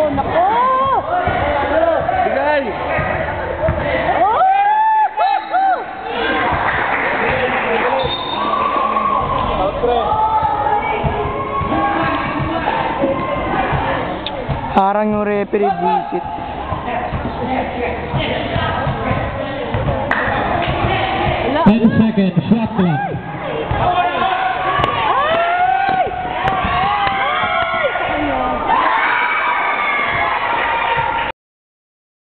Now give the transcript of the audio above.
Nako! Bigay! Parang yung referee visit. 10 seconds, shot clock.